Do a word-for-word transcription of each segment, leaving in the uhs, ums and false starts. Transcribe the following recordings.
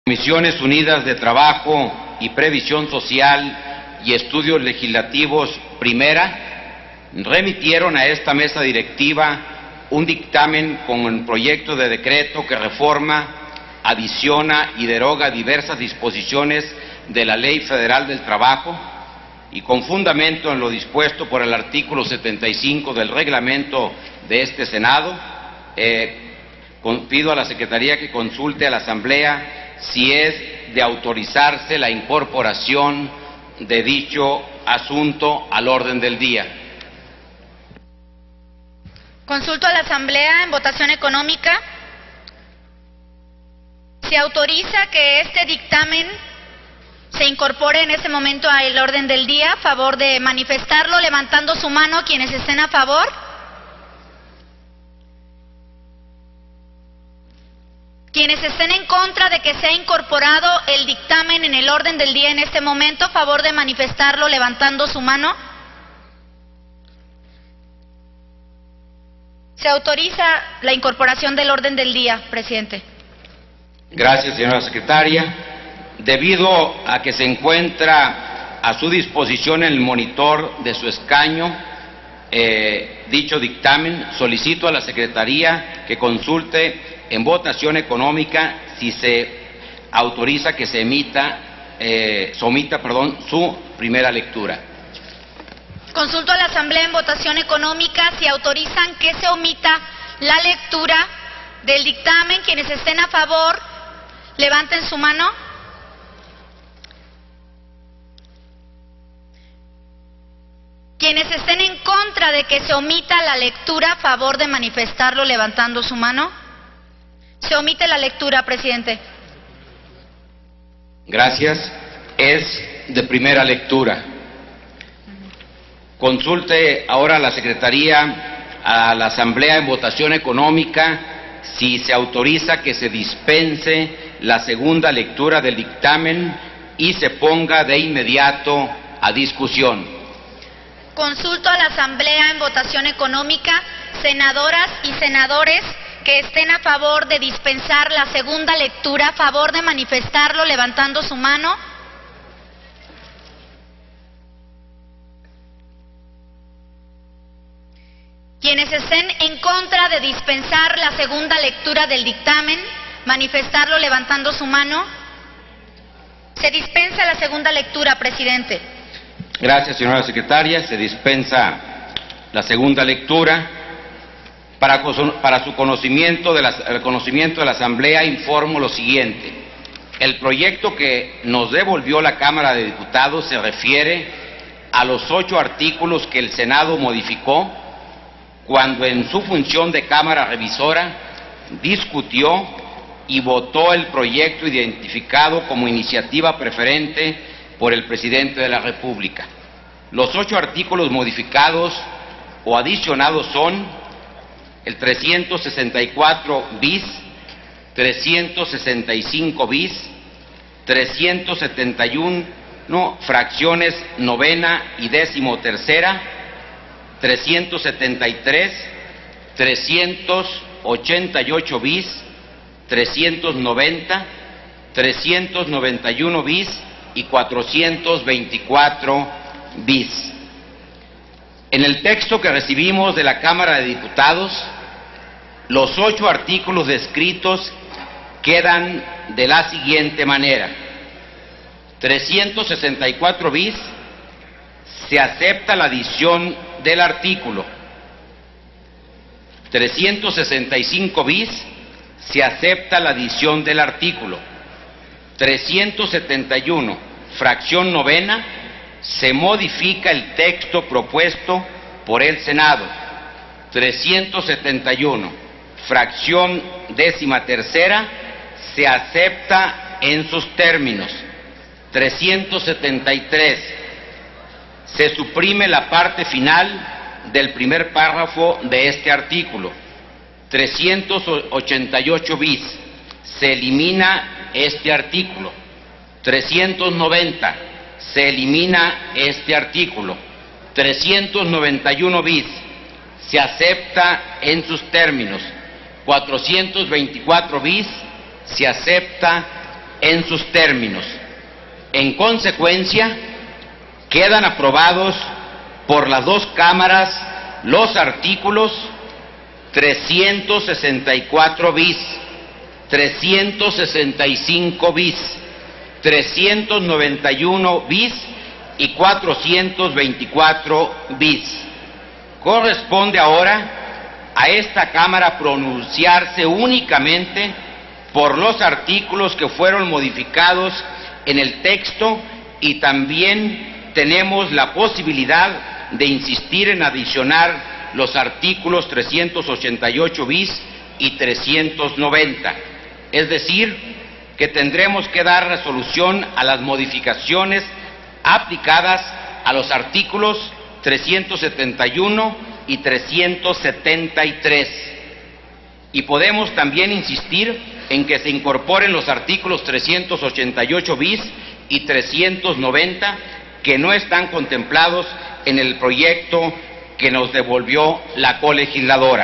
Comisiones Unidas de Trabajo y Previsión Social y Estudios Legislativos Primera remitieron a esta mesa directiva un dictamen con el proyecto de decreto que reforma, adiciona y deroga diversas disposiciones de la Ley Federal del Trabajo y con fundamento en lo dispuesto por el artículo setenta y cinco del reglamento de este Senado, eh, con, pido a la Secretaría que consulte a la Asamblea si es de autorizarse la incorporación de dicho asunto al orden del día. Consulto a la Asamblea en votación económica. Se autoriza que este dictamen se incorpore en este momento al orden del día. A favor de manifestarlo levantando su mano quienes estén a favor. Quienes estén en contra de que sea incorporado el dictamen en el orden del día en este momento, a favor de manifestarlo levantando su mano. Se autoriza la incorporación del orden del día, presidente. Gracias, señora secretaria. Debido a que se encuentra a su disposición en el monitor de su escaño eh, dicho dictamen, solicito a la Secretaría que consulte en votación económica si se autoriza que se emita, eh, someta, perdón, su primera lectura. Consulto a la Asamblea en votación económica si autorizan que se omita la lectura del dictamen. Quienes estén a favor, levanten su mano. Quienes estén en contra de que se omita la lectura, a favor de manifestarlo levantando su mano. Se omite la lectura, presidente. Gracias. Es de primera lectura. Consulte ahora a la Secretaría, a la Asamblea en votación económica, si se autoriza que se dispense la segunda lectura del dictamen y se ponga de inmediato a discusión. Consulto a la Asamblea en votación económica, senadoras y senadores que estén a favor de dispensar la segunda lectura, a favor de manifestarlo levantando su mano. Quienes estén en contra de dispensar la segunda lectura del dictamen, manifestarlo levantando su mano. Se dispensa la segunda lectura, presidente. Gracias, señora secretaria. Se dispensa la segunda lectura. Para, para su conocimiento de la, el conocimiento de la Asamblea, informo lo siguiente. El proyecto que nos devolvió la Cámara de Diputados se refiere a los ocho artículos que el Senado modificó cuando en su función de Cámara Revisora discutió y votó el proyecto identificado como iniciativa preferente por el Presidente de la República. Los ocho artículos modificados o adicionados son el trescientos sesenta y cuatro bis, trescientos sesenta y cinco bis, trescientos setenta y uno fracciones novena y décimo tercera, trescientos setenta y tres, trescientos ochenta y ocho bis, trescientos noventa, trescientos noventa y uno bis y cuatrocientos veinticuatro bis. En el texto que recibimos de la Cámara de Diputados, los ocho artículos descritos quedan de la siguiente manera. trescientos sesenta y cuatro bis, se acepta la adición del artículo. trescientos sesenta y cinco bis, se acepta la adición del artículo. trescientos setenta y uno, fracción novena, se modifica el texto propuesto por el Senado. trescientos setenta y uno, fracción décima tercera, se acepta en sus términos. trescientos setenta y tres, se suprime la parte final del primer párrafo de este artículo. trescientos ochenta y ocho bis, se elimina este artículo. trescientos noventa, se elimina este artículo. trescientos noventa y uno bis, se acepta en sus términos. cuatrocientos veinticuatro bis, se acepta en sus términos. En consecuencia, quedan aprobados por las dos cámaras los artículos trescientos sesenta y cuatro bis, trescientos sesenta y cinco bis, trescientos noventa y uno bis y cuatrocientos veinticuatro bis. Corresponde ahora a esta Cámara pronunciarse únicamente por los artículos que fueron modificados en el texto, y también tenemos la posibilidad de insistir en adicionar los artículos trescientos ochenta y ocho bis y trescientos noventa. Es decir, que tendremos que dar resolución a las modificaciones aplicadas a los artículos trescientos setenta y uno y trescientos setenta y tres. Y podemos también insistir en que se incorporen los artículos trescientos ochenta y ocho bis y trescientos noventa, que no están contemplados en el proyecto que nos devolvió la colegisladora.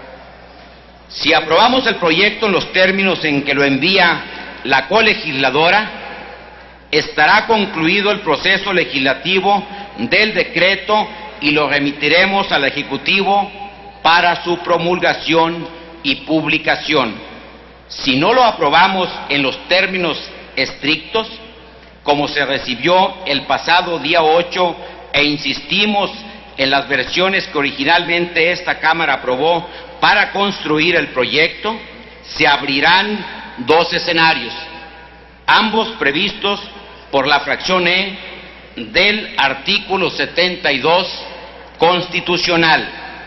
Si aprobamos el proyecto en los términos en que lo envía la colegisladora, estará concluido el proceso legislativo del decreto y lo remitiremos al Ejecutivo para su promulgación y publicación. Si no lo aprobamos en los términos estrictos, como se recibió el pasado día ocho, e insistimos en las versiones que originalmente esta Cámara aprobó para construir el proyecto, se abrirán dos escenarios, ambos previstos por la fracción E del artículo setenta y dos constitucional.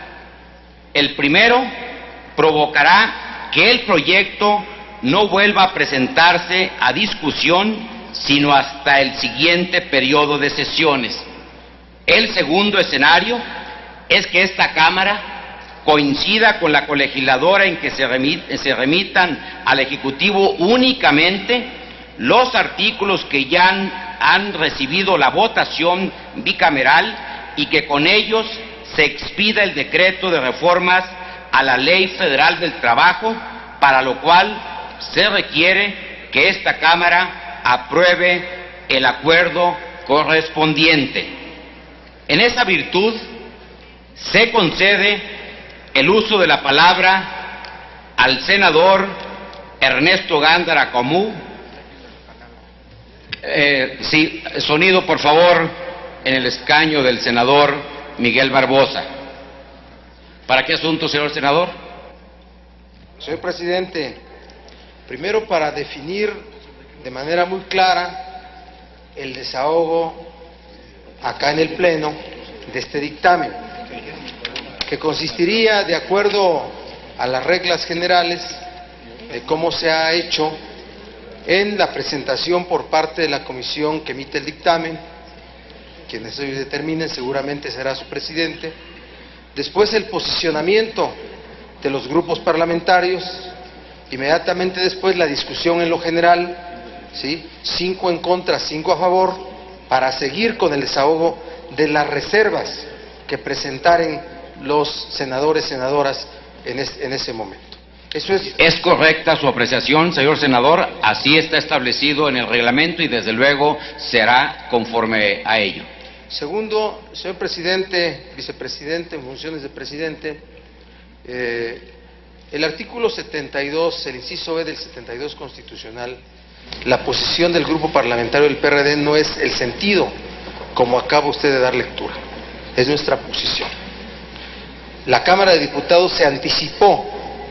El primero provocará que el proyecto no vuelva a presentarse a discusión sino hasta el siguiente periodo de sesiones. El segundo escenario es que esta Cámara coincida con la colegisladora en que se, remit, se remitan al Ejecutivo únicamente los artículos que ya han, han recibido la votación bicameral y que con ellos se expida el decreto de reformas a la Ley Federal del Trabajo, para lo cual se requiere que esta Cámara apruebe el acuerdo correspondiente. En esa virtud, se concede el uso de la palabra al senador Ernesto Gándara Comú. Eh, sí, sonido por favor en el escaño del senador Miguel Barbosa. ¿Para qué asunto, señor senador? Señor presidente, primero para definir de manera muy clara el desahogo acá en el Pleno de este dictamen, que consistiría, de acuerdo a las reglas generales de cómo se ha hecho, en la presentación por parte de la comisión que emite el dictamen, quienes hoy determinen seguramente será su presidente, después el posicionamiento de los grupos parlamentarios, inmediatamente después la discusión en lo general, ¿sí? Cinco en contra, cinco a favor, para seguir con el desahogo de las reservas que presentaren los senadores, senadoras en, es, en ese momento. Eso es... Es correcta su apreciación, señor senador, así está establecido en el reglamento y desde luego será conforme a ello. Segundo, señor presidente, vicepresidente en funciones de presidente, eh, el artículo setenta y dos, el inciso E del setenta y dos constitucional, la posición del grupo parlamentario del P R D no es el sentido como acaba usted de dar lectura, es nuestra posición. La Cámara de Diputados se anticipó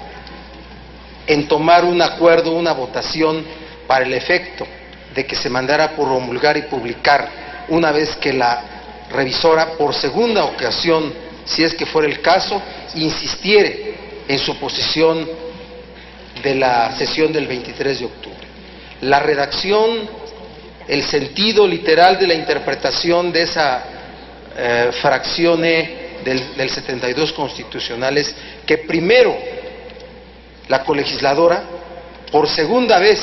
en tomar un acuerdo, una votación para el efecto de que se mandara por promulgar y publicar una vez que la revisora, por segunda ocasión, si es que fuera el caso, insistiere en su posición de la sesión del veintitrés de octubre. La redacción, el sentido literal de la interpretación de esa eh, fracción E del, del setenta y dos constitucional es que primero la colegisladora, por segunda vez,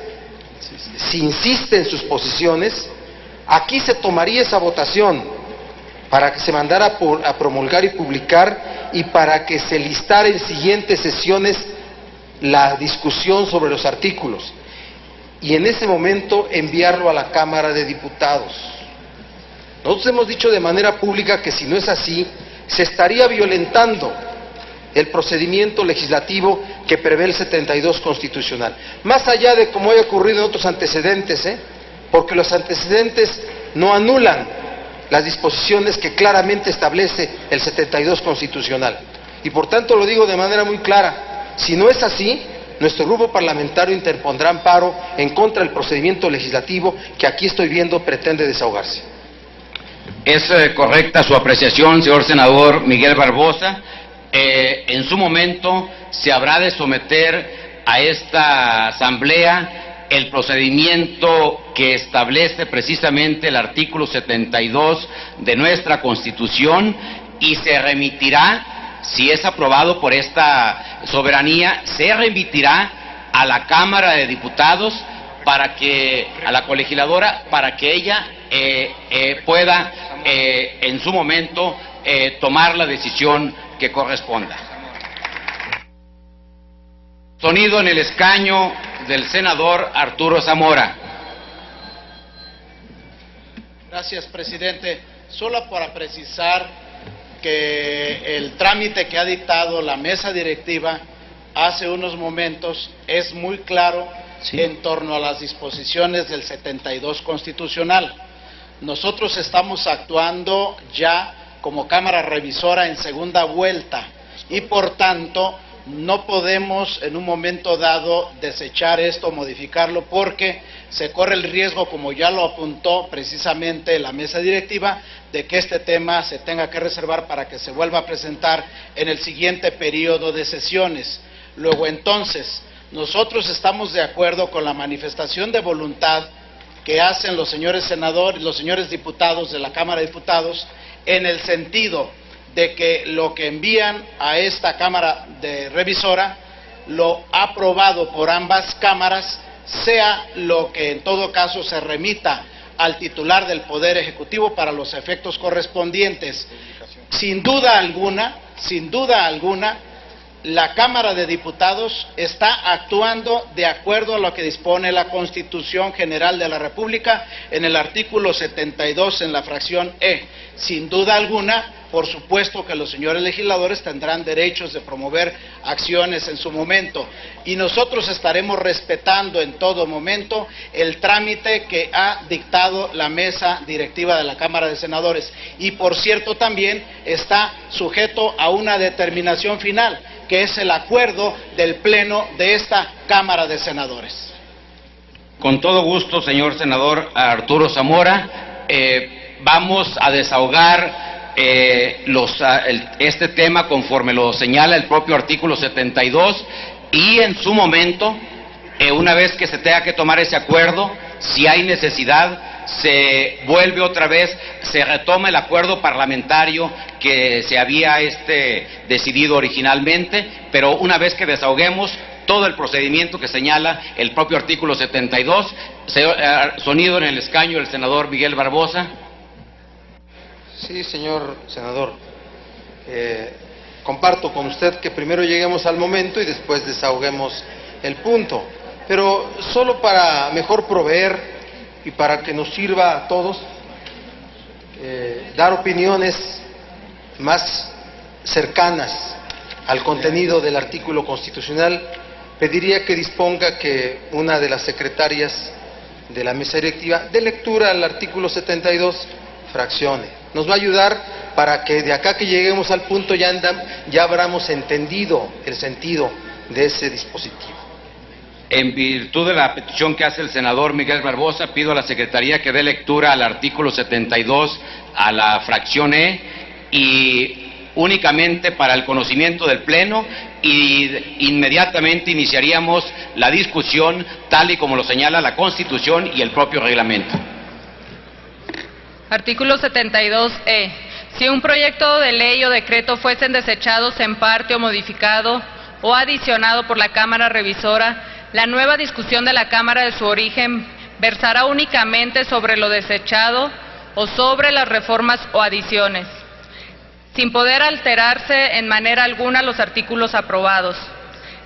si insiste en sus posiciones, aquí se tomaría esa votación para que se mandara por, a promulgar y publicar y para que se listara en siguientes sesiones la discusión sobre los artículos. y en ese momento enviarlo a la Cámara de Diputados. Nosotros hemos dicho de manera pública que si no es así, se estaría violentando el procedimiento legislativo que prevé el setenta y dos constitucional. Más allá de como haya ocurrido en otros antecedentes, ¿eh? porque los antecedentes no anulan las disposiciones que claramente establece el setenta y dos constitucional. Y por tanto lo digo de manera muy clara, si no es así, nuestro grupo parlamentario interpondrá amparo en contra del procedimiento legislativo que aquí estoy viendo pretende desahogarse. Es eh, correcta su apreciación, señor senador Miguel Barbosa. Eh, en su momento se habrá de someter a esta asamblea el procedimiento que establece precisamente el artículo setenta y dos de nuestra Constitución y se remitirá, si es aprobado por esta soberanía, se remitirá a la Cámara de Diputados para que, a la colegisladora, para que ella eh, eh, pueda eh, en su momento eh, tomar la decisión que corresponda. Sonido en el escaño del senador Arturo Zamora. Gracias, presidente. Solo para precisar que el trámite que ha dictado la mesa directiva hace unos momentos es muy claro sí. en torno a las disposiciones del setenta y dos constitucional. Nosotros estamos actuando ya como Cámara Revisora en segunda vuelta y por tanto no podemos en un momento dado desechar esto, modificarlo, porque se corre el riesgo, como ya lo apuntó precisamente la mesa directiva, de que este tema se tenga que reservar para que se vuelva a presentar en el siguiente periodo de sesiones. Luego entonces, nosotros estamos de acuerdo con la manifestación de voluntad que hacen los señores senadores, los señores diputados de la Cámara de Diputados, en el sentido de que lo que envían a esta Cámara de Revisora, lo aprobado por ambas cámaras, sea lo que en todo caso se remita al titular del Poder Ejecutivo para los efectos correspondientes. Sin duda alguna, sin duda alguna, la Cámara de Diputados está actuando de acuerdo a lo que dispone la Constitución General de la República en el artículo setenta y dos en la fracción E. Sin duda alguna, por supuesto que los señores legisladores tendrán derechos de promover acciones en su momento y nosotros estaremos respetando en todo momento el trámite que ha dictado la mesa directiva de la Cámara de Senadores y por cierto también está sujeto a una determinación final, que es el acuerdo del Pleno de esta Cámara de Senadores. Con todo gusto, señor senador Arturo Zamora, eh, vamos a desahogar eh, los, el, este tema conforme lo señala el propio artículo setenta y dos y en su momento, eh, una vez que se tenga que tomar ese acuerdo, si hay necesidad, se vuelve otra vez, se retoma el acuerdo parlamentario que se había este decidido originalmente, pero una vez que desahoguemos todo el procedimiento que señala el propio artículo setenta y dos, sonido en el escaño del senador Miguel Barbosa. Sí, señor senador, eh, comparto con usted que primero lleguemos al momento y después desahoguemos el punto, pero solo para mejor proveer y para que nos sirva a todos, eh, dar opiniones más cercanas al contenido del artículo constitucional, pediría que disponga que una de las secretarias de la mesa directiva dé lectura al artículo setenta y dos, fraccione. Nos va a ayudar para que de acá que lleguemos al punto ya, andam, ya habramos entendido el sentido de ese dispositivo. En virtud de la petición que hace el senador Miguel Barbosa, pido a la Secretaría que dé lectura al artículo setenta y dos, a la fracción E, y únicamente para el conocimiento del Pleno, y inmediatamente iniciaríamos la discusión tal y como lo señala la Constitución y el propio reglamento. Artículo setenta y dos E. Si un proyecto de ley o decreto fuesen desechados en parte o modificado o adicionado por la Cámara Revisora, la nueva discusión de la Cámara de su origen versará únicamente sobre lo desechado o sobre las reformas o adiciones, sin poder alterarse en manera alguna los artículos aprobados.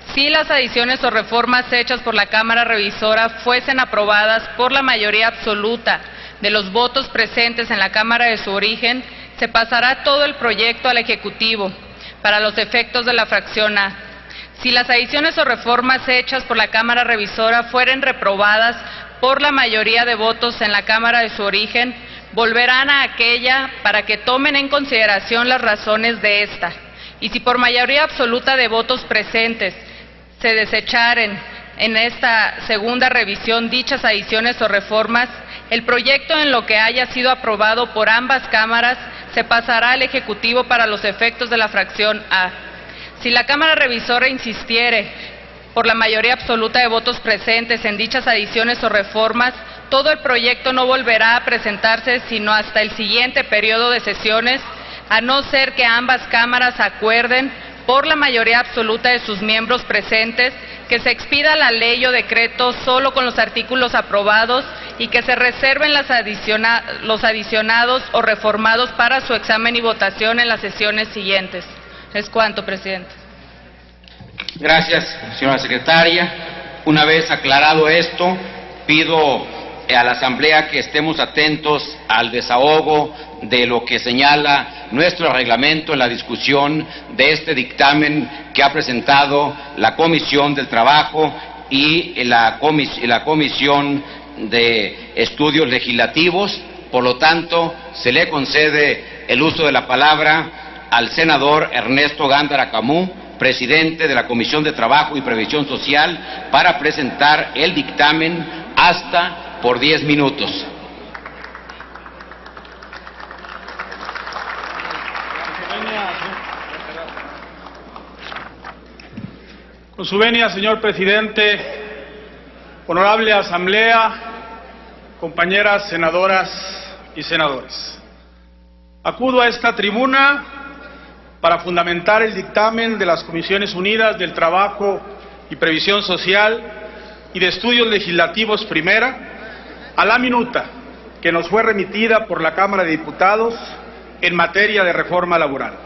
si las adiciones o reformas hechas por la Cámara Revisora fuesen aprobadas por la mayoría absoluta de los votos presentes en la Cámara de su origen, se pasará todo el proyecto al Ejecutivo para los efectos de la fracción A. Si las adiciones o reformas hechas por la Cámara Revisora fueren reprobadas por la mayoría de votos en la Cámara de su origen, volverán a aquella para que tomen en consideración las razones de esta. Y si por mayoría absoluta de votos presentes se desecharen en esta segunda revisión dichas adiciones o reformas, el proyecto en lo que haya sido aprobado por ambas cámaras se pasará al Ejecutivo para los efectos de la fracción A. Si la Cámara Revisora insistiere por la mayoría absoluta de votos presentes en dichas adiciones o reformas, todo el proyecto no volverá a presentarse sino hasta el siguiente periodo de sesiones, a no ser que ambas cámaras acuerden por la mayoría absoluta de sus miembros presentes que se expida la ley o decreto solo con los artículos aprobados y que se reserven las adiciona- los adicionados o reformados para su examen y votación en las sesiones siguientes. Es cuanto, presidente. Gracias, señora secretaria. Una vez aclarado esto, pido a la Asamblea que estemos atentos al desahogo de lo que señala nuestro reglamento en la discusión de este dictamen que ha presentado la Comisión del Trabajo y la, comis y la Comisión de Estudios Legislativos. Por lo tanto, se le concede el uso de la palabra al senador Ernesto Gándara Camus, presidente de la Comisión de Trabajo y Previsión Social, para presentar el dictamen hasta por diez minutos. Con su venia, señor presidente, honorable Asamblea, compañeras senadoras y senadores. Acudo a esta tribuna para fundamentar el dictamen de las Comisiones Unidas del Trabajo y Previsión Social y de Estudios Legislativos Primera, a la minuta que nos fue remitida por la Cámara de Diputados en materia de reforma laboral.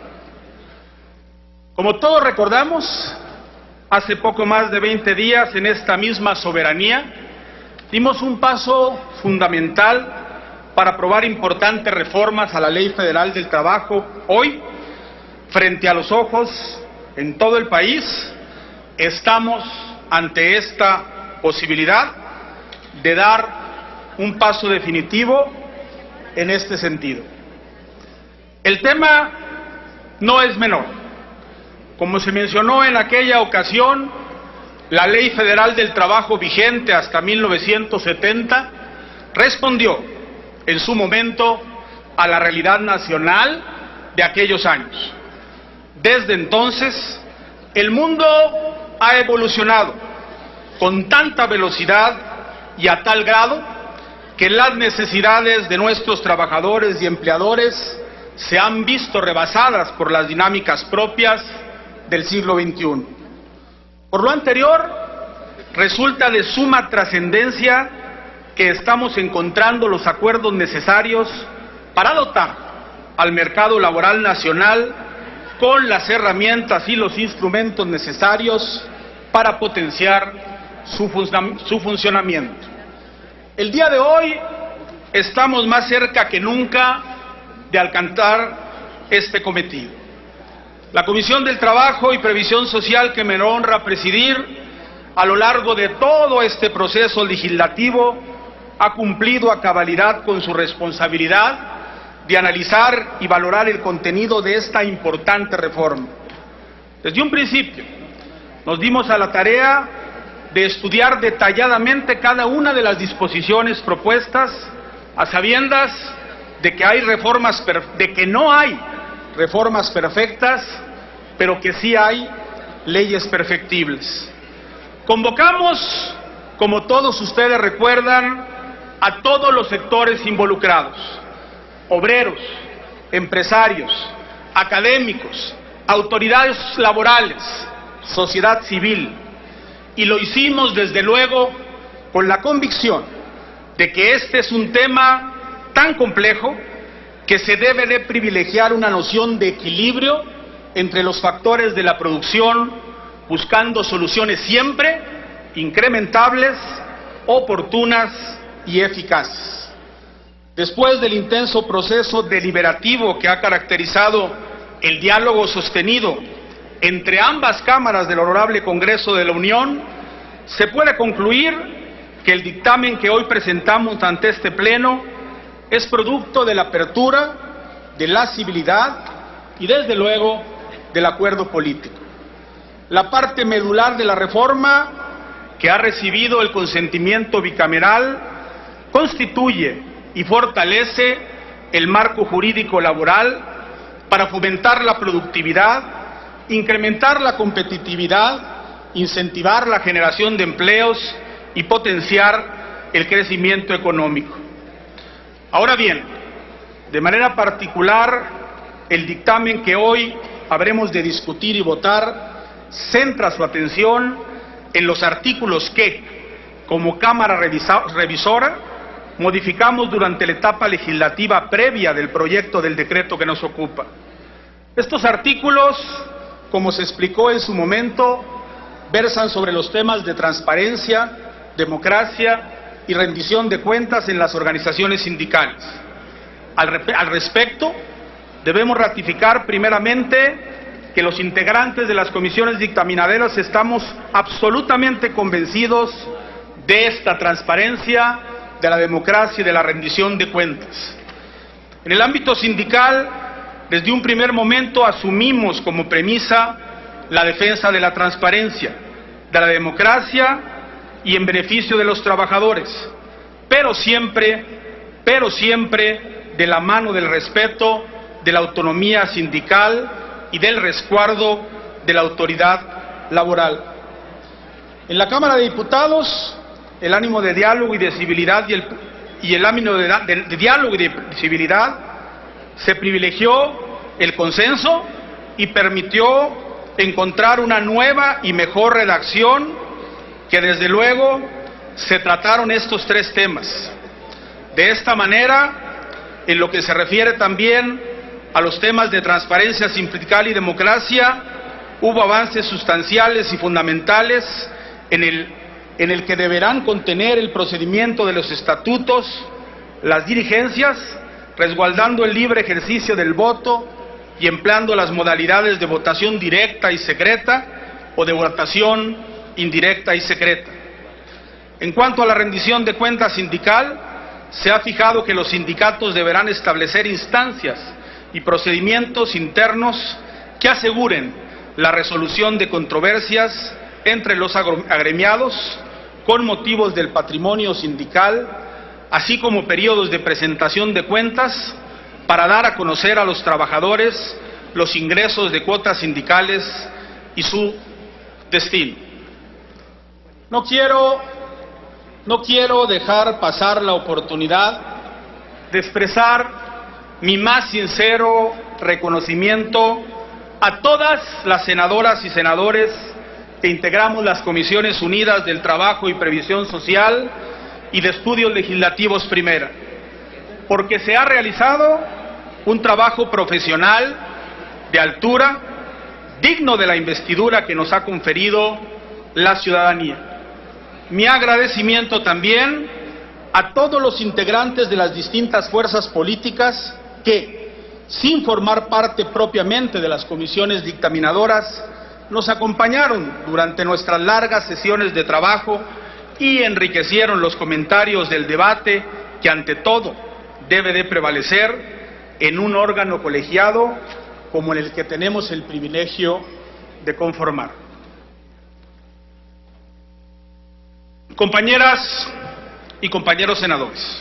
Como todos recordamos, hace poco más de veinte días en esta misma soberanía dimos un paso fundamental para aprobar importantes reformas a la Ley Federal del Trabajo. Hoy, frente a los ojos en todo el país, estamos ante esta posibilidad de dar un paso definitivo en este sentido. El tema no es menor. Como se mencionó en aquella ocasión, la Ley Federal del Trabajo vigente hasta mil novecientos setenta respondió en su momento a la realidad nacional de aquellos años. Desde entonces, el mundo ha evolucionado con tanta velocidad y a tal grado que las necesidades de nuestros trabajadores y empleadores se han visto rebasadas por las dinámicas propias del siglo veintiuno. Por lo anterior, resulta de suma trascendencia que estamos encontrando los acuerdos necesarios para dotar al mercado laboral nacional con las herramientas y los instrumentos necesarios para potenciar su, fun- su funcionamiento. El día de hoy estamos más cerca que nunca de alcanzar este cometido. La Comisión del Trabajo y Previsión Social, que me honra presidir, a lo largo de todo este proceso legislativo, ha cumplido a cabalidad con su responsabilidad de analizar y valorar el contenido de esta importante reforma. Desde un principio, nos dimos a la tarea de estudiar detalladamente cada una de las disposiciones propuestas, a sabiendas de que hay reformas, de que no hay reformas perfectas, pero que sí hay leyes perfectibles. Convocamos, como todos ustedes recuerdan, a todos los sectores involucrados: obreros, empresarios, académicos, autoridades laborales, sociedad civil, y lo hicimos desde luego con la convicción de que este es un tema tan complejo que se debe de privilegiar una noción de equilibrio entre los factores de la producción, buscando soluciones siempre incrementables, oportunas y eficaces. Después del intenso proceso deliberativo que ha caracterizado el diálogo sostenido entre ambas cámaras del Honorable Congreso de la Unión, se puede concluir que el dictamen que hoy presentamos ante este Pleno es producto de la apertura, de la civilidad y, desde luego, del acuerdo político. La parte medular de la reforma, que ha recibido el consentimiento bicameral, constituye y fortalece el marco jurídico laboral para fomentar la productividad, incrementar la competitividad, incentivar la generación de empleos y potenciar el crecimiento económico. Ahora bien, de manera particular, el dictamen que hoy habremos de discutir y votar centra su atención en los artículos que, como Cámara Revisora, modificamos durante la etapa legislativa previa del proyecto del decreto que nos ocupa. Estos artículos, como se explicó en su momento, versan sobre los temas de transparencia, democracia y rendición de cuentas en las organizaciones sindicales. Al, al respecto, debemos ratificar primeramente que los integrantes de las comisiones dictaminadoras estamos absolutamente convencidos de esta transparencia, de la democracia y de la rendición de cuentas. En el ámbito sindical, desde un primer momento asumimos como premisa la defensa de la transparencia, de la democracia y en beneficio de los trabajadores, pero siempre, pero siempre de la mano del respeto de la autonomía sindical y del resguardo de la autoridad laboral. En la Cámara de Diputados, el ánimo de diálogo y de civilidad y el, y el ánimo de, de, de diálogo y de civilidad se privilegió el consenso y permitió encontrar una nueva y mejor redacción que, desde luego, se trataron estos tres temas. De esta manera, en lo que se refiere también a los temas de transparencia sindical y democracia, hubo avances sustanciales y fundamentales en el, en el que deberán contener el procedimiento de los estatutos, las dirigencias, resguardando el libre ejercicio del voto y empleando las modalidades de votación directa y secreta o de votación indirecta y secreta. En cuanto a la rendición de cuentas sindical, se ha fijado que los sindicatos deberán establecer instancias y procedimientos internos que aseguren la resolución de controversias entre los agremiados con motivos del patrimonio sindical, así como periodos de presentación de cuentas para dar a conocer a los trabajadores los ingresos de cuotas sindicales y su destino. No quiero, no quiero dejar pasar la oportunidad de expresar mi más sincero reconocimiento a todas las senadoras y senadores que integramos las Comisiones Unidas del Trabajo y Previsión Social y de Estudios Legislativos Primera, porque se ha realizado un trabajo profesional de altura, digno de la investidura que nos ha conferido la ciudadanía. Mi agradecimiento también a todos los integrantes de las distintas fuerzas políticas que, sin formar parte propiamente de las comisiones dictaminadoras, nos acompañaron durante nuestras largas sesiones de trabajo y enriquecieron los comentarios del debate que, ante todo, debe de prevalecer en un órgano colegiado como el que tenemos el privilegio de conformar. Compañeras y compañeros senadores,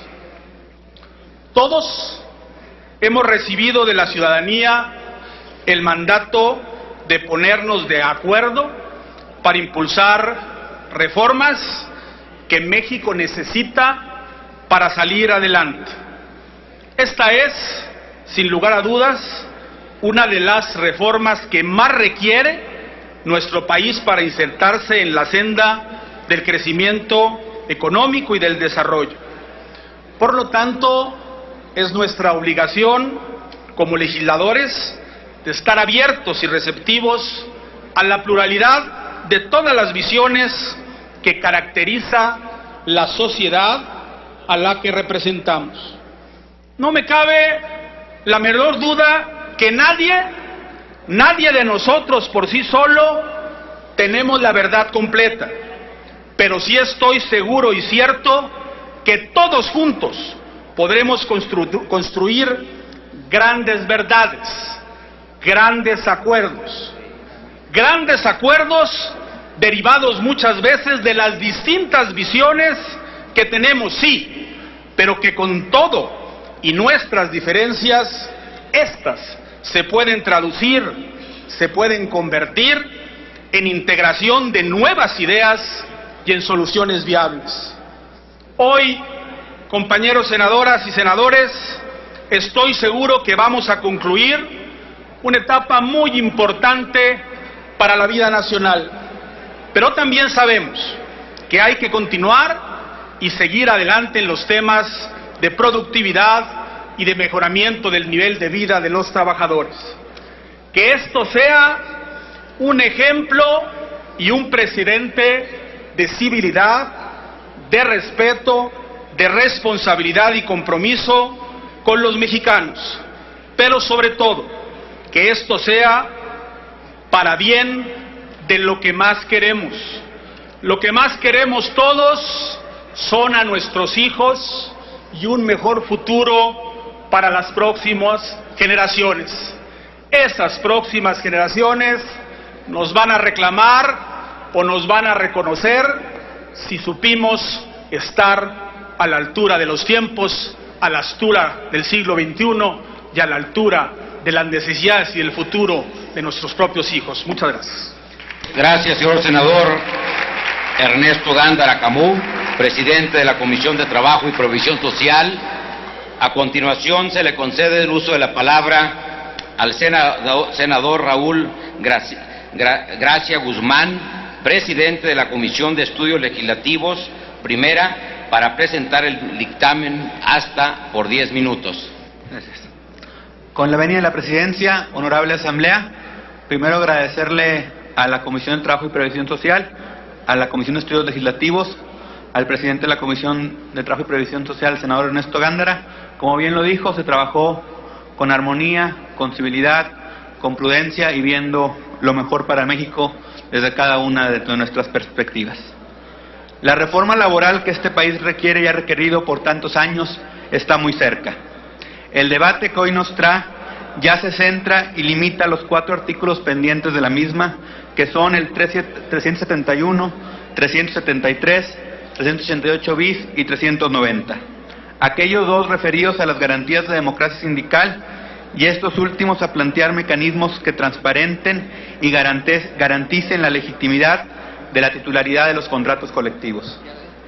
todos hemos recibido de la ciudadanía el mandato de ponernos de acuerdo para impulsar reformas que México necesita para salir adelante. Esta es, sin lugar a dudas, una de las reformas que más requiere nuestro país para insertarse en la senda del crecimiento económico y del desarrollo. Por lo tanto, es nuestra obligación como legisladores de estar abiertos y receptivos a la pluralidad de todas las visiones que caracteriza la sociedad a la que representamos. No me cabe la menor duda que nadie, nadie de nosotros por sí solo tenemos la verdad completa, pero sí estoy seguro y cierto que todos juntos podremos constru- construir grandes verdades, grandes acuerdos, grandes acuerdos derivados muchas veces de las distintas visiones que tenemos, sí, pero que con todo y nuestras diferencias, estas se pueden traducir, se pueden convertir en integración de nuevas ideas y en soluciones viables. Hoy, compañeros senadoras y senadores, estoy seguro que vamos a concluir una etapa muy importante para la vida nacional, pero también sabemos que hay que continuar y seguir adelante en los temas de productividad y de mejoramiento del nivel de vida de los trabajadores. Que esto sea un ejemplo y un precedente de civilidad, de respeto, de responsabilidad y compromiso con los mexicanos, pero sobre todo, que esto sea para bien de lo que más queremos. Lo que más queremos todos son a nuestros hijos y un mejor futuro para las próximas generaciones. Esas próximas generaciones nos van a reclamar o nos van a reconocer si supimos estar a la altura de los tiempos, a la altura del siglo veintiuno y a la altura de las necesidades y del futuro de nuestros propios hijos. Muchas gracias. Gracias, señor senador Ernesto Gándara Camus, presidente de la Comisión de Trabajo y Previsión Social. A continuación se le concede el uso de la palabra al senador, senador Raúl Gracia, Gra, Gracia Guzmán, presidente de la Comisión de Estudios Legislativos, primera, para presentar el dictamen hasta por diez minutos. Gracias. Con la venia de la presidencia, honorable asamblea, primero agradecerle a la Comisión de Trabajo y Previsión Social, a la Comisión de Estudios Legislativos, al presidente de la Comisión de Trabajo y Previsión Social, el senador Ernesto Gándara. Como bien lo dijo, se trabajó con armonía, con civilidad, con prudencia y viendo lo mejor para México desde cada una de nuestras perspectivas. La reforma laboral que este país requiere y ha requerido por tantos años está muy cerca. El debate que hoy nos trae ya se centra y limita los cuatro artículos pendientes de la misma, que son el trescientos setenta y uno, trescientos setenta y tres, trescientos ochenta y ocho bis y trescientos noventa. Aquellos dos referidos a las garantías de democracia sindical y estos últimos a plantear mecanismos que transparenten y garanticen la legitimidad de la titularidad de los contratos colectivos.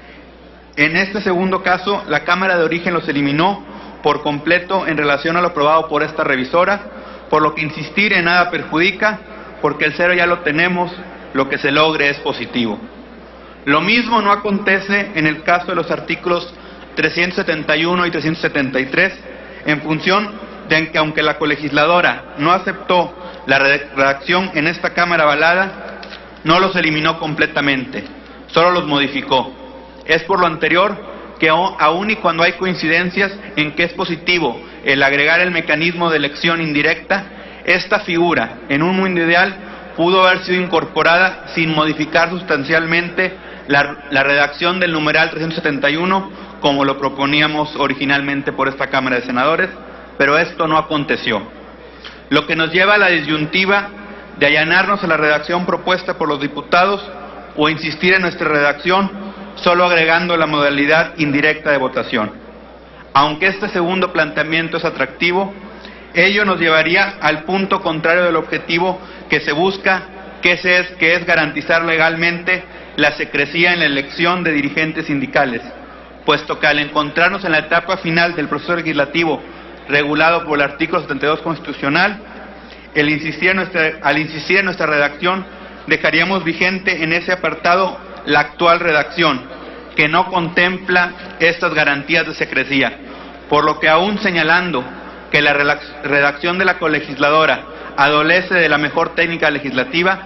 En este segundo caso, la Cámara de Origen los eliminó por completo en relación a lo aprobado por esta revisora, por lo que insistir en nada perjudica, porque el cero ya lo tenemos, lo que se logre es positivo. Lo mismo no acontece en el caso de los artículos trescientos setenta y uno y trescientos setenta y tres, en función de que aunque la colegisladora no aceptó la redacción en esta Cámara avalada, no los eliminó completamente, solo los modificó. Es por lo anterior que aun y cuando hay coincidencias en que es positivo el agregar el mecanismo de elección indirecta, esta figura, en un mundo ideal, pudo haber sido incorporada sin modificar sustancialmente la, la redacción del numeral trescientos setenta y uno, como lo proponíamos originalmente por esta Cámara de Senadores, pero esto no aconteció. Lo que nos lleva a la disyuntiva de allanarnos a la redacción propuesta por los diputados o insistir en nuestra redacción, solo agregando la modalidad indirecta de votación. Aunque este segundo planteamiento es atractivo, ello nos llevaría al punto contrario del objetivo que se busca, que es, que es garantizar legalmente la secrecía en la elección de dirigentes sindicales, puesto que al encontrarnos en la etapa final del proceso legislativo regulado por el artículo setenta y dos constitucional, el insistir en nuestra, al insistir en nuestra redacción, dejaríamos vigente en ese apartado la actual redacción, que no contempla estas garantías de secrecía, por lo que aún señalando que la redacción de la colegisladora adolece de la mejor técnica legislativa,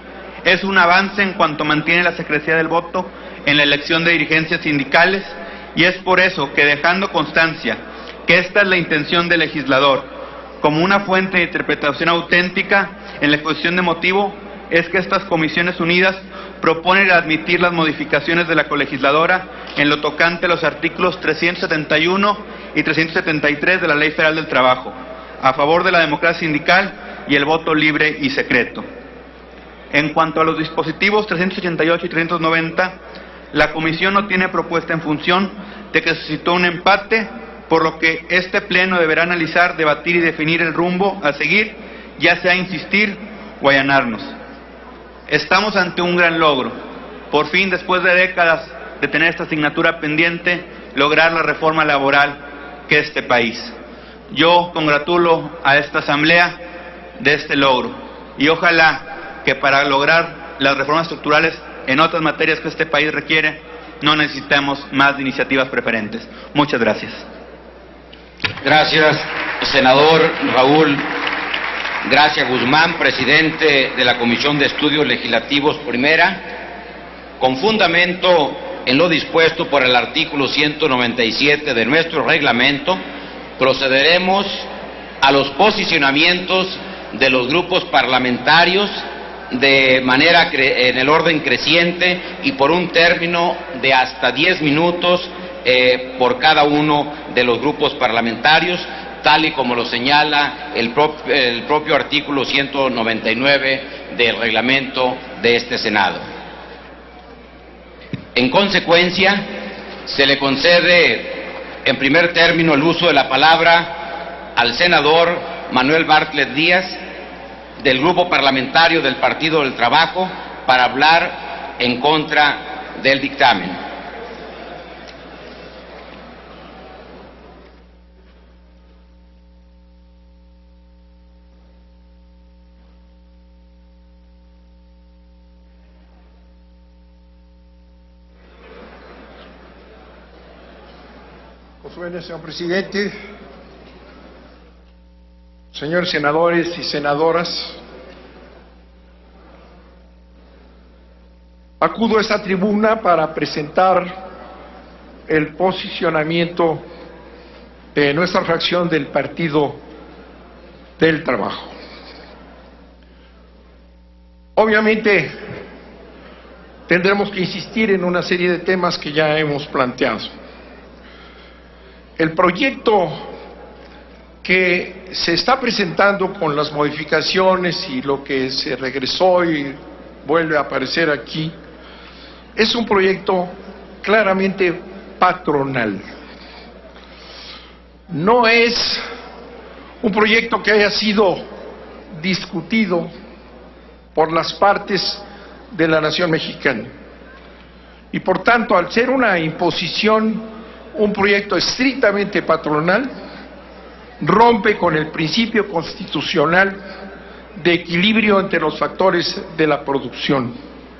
es un avance en cuanto mantiene la secrecía del voto en la elección de dirigencias sindicales, y es por eso que, dejando constancia que esta es la intención del legislador, como una fuente de interpretación auténtica en la exposición de motivo, es que estas comisiones unidas proponen admitir las modificaciones de la colegisladora en lo tocante a los artículos trescientos setenta y uno y trescientos setenta y tres de la Ley Federal del Trabajo, a favor de la democracia sindical y el voto libre y secreto. En cuanto a los dispositivos trescientos ochenta y ocho y trescientos noventa, la Comisión no tiene propuesta en función de que se suscitó un empate, por lo que este Pleno deberá analizar, debatir y definir el rumbo a seguir, ya sea insistir o allanarnos. Estamos ante un gran logro. Por fin, después de décadas de tener esta asignatura pendiente, lograr la reforma laboral que este país. Yo congratulo a esta Asamblea de este logro y ojalá que para lograr las reformas estructurales en otras materias que este país requiere, no necesitemos más de iniciativas preferentes. Muchas gracias. Gracias, senador Raúl Gracia Guzmán, presidente de la Comisión de Estudios Legislativos Primera. Con fundamento en lo dispuesto por el artículo ciento noventa y siete de nuestro reglamento, procederemos a los posicionamientos de los grupos parlamentarios de manera en el orden creciente y por un término de hasta diez minutos eh, por cada uno de los grupos parlamentarios, tal y como lo señala el, pro, el propio artículo ciento noventa y nueve del reglamento de este Senado. En consecuencia, se le concede en primer término el uso de la palabra al senador Manuel Bartlett Díaz, del Grupo Parlamentario del Partido del Trabajo, para hablar en contra del dictamen. Con su venia, señor presidente, señores senadores y senadoras, acudo a esta tribuna para presentar el posicionamiento de nuestra fracción del Partido del Trabajo. Obviamente, tendremos que insistir en una serie de temas que ya hemos planteado. El proyecto que se está presentando con las modificaciones y lo que se regresó y vuelve a aparecer aquí, es un proyecto claramente patronal. No es un proyecto que haya sido discutido por las partes de la nación mexicana. Y por tanto, al ser una imposición, un proyecto estrictamente patronal, rompe con el principio constitucional de equilibrio entre los factores de la producción.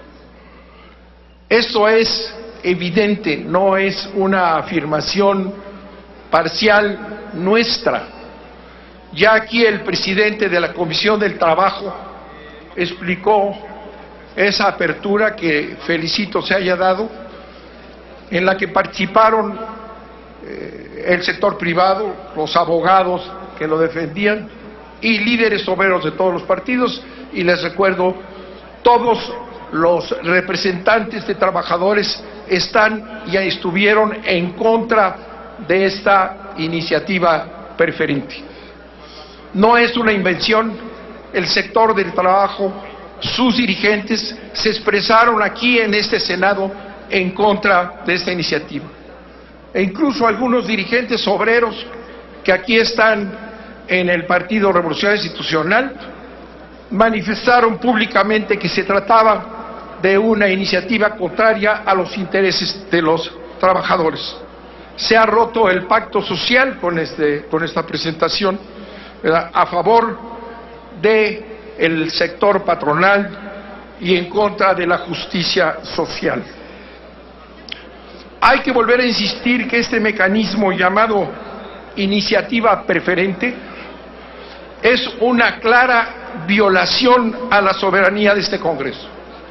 Esto es evidente, no es una afirmación parcial nuestra. Ya aquí el presidente de la Comisión del Trabajo explicó esa apertura que felicito se haya dado, en la que participaron el sector privado, los abogados que lo defendían y líderes obreros de todos los partidos, y les recuerdo, todos los representantes de trabajadores están y estuvieron en contra de esta iniciativa preferente. No es una invención, el sector del trabajo, sus dirigentes se expresaron aquí en este Senado en contra de esta iniciativa. E incluso algunos dirigentes obreros que aquí están en el Partido Revolucionario Institucional manifestaron públicamente que se trataba de una iniciativa contraria a los intereses de los trabajadores. Se ha roto el pacto social con, este, con esta presentación, ¿verdad?, a favor del sector patronal y en contra de la justicia social. Hay que volver a insistir que este mecanismo llamado iniciativa preferente es una clara violación a la soberanía de este Congreso.